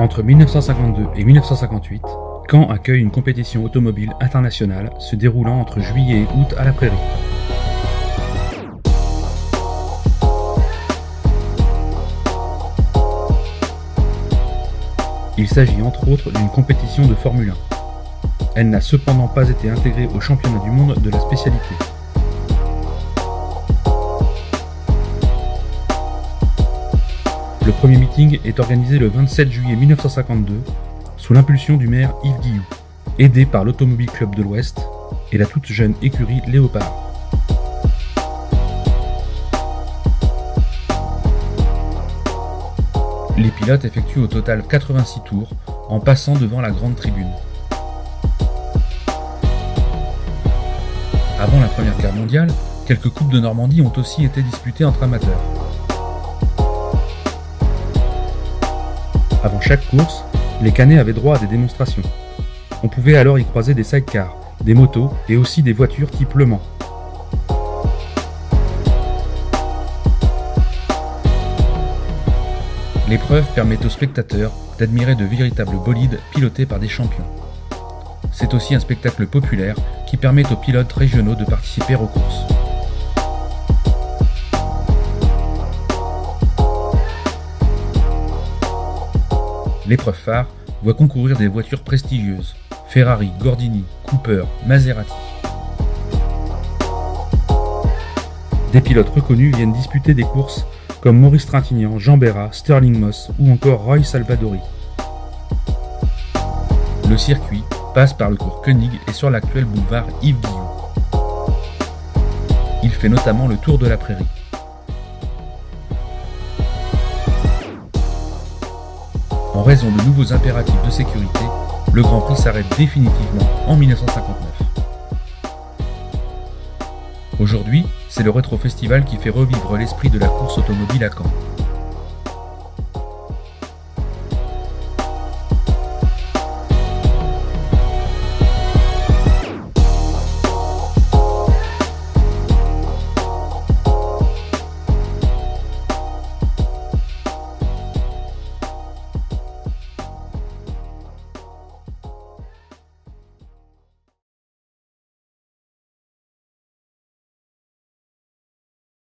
Entre 1952 et 1958, Caen accueille une compétition automobile internationale se déroulant entre juillet et août à la Prairie. Il s'agit entre autres d'une compétition de Formule 1. Elle n'a cependant pas été intégrée au championnat du monde de la spécialité. Le premier meeting est organisé le 27 juillet 1952 sous l'impulsion du maire Yves Guilloux, aidé par l'Automobile Club de l'Ouest et la toute jeune écurie Léopard. Les pilotes effectuent au total 86 tours en passant devant la grande tribune. Avant la Première Guerre mondiale, quelques coupes de Normandie ont aussi été disputées entre amateurs. Avant chaque course, les Canets avaient droit à des démonstrations. On pouvait alors y croiser des sidecars, des motos et aussi des voitures type Le Mans. L'épreuve permet aux spectateurs d'admirer de véritables bolides pilotés par des champions. C'est aussi un spectacle populaire qui permet aux pilotes régionaux de participer aux courses. L'épreuve phare voit concourir des voitures prestigieuses, Ferrari, Gordini, Cooper, Maserati. Des pilotes reconnus viennent disputer des courses comme Maurice Trintignant, Jean Berra, Stirling Moss ou encore Roy Salvadori. Le circuit passe par le cours Koenig et sur l'actuel boulevard Yves Guilloux. Il fait notamment le tour de la Prairie. En raison de nouveaux impératifs de sécurité, le Grand Prix s'arrête définitivement en 1959. Aujourd'hui, c'est le Rétro Festival qui fait revivre l'esprit de la course automobile à Caen.